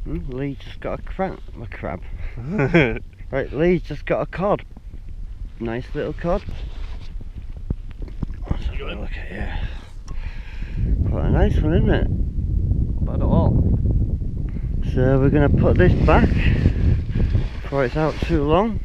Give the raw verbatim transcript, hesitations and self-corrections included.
Hmm, Lee just got a crab. A crab. Right, Lee's just got a cod. Nice little cod. Let's have a look at here. Quite a nice one, isn't it? Not bad at all. So we're going to put this back before it's out too long.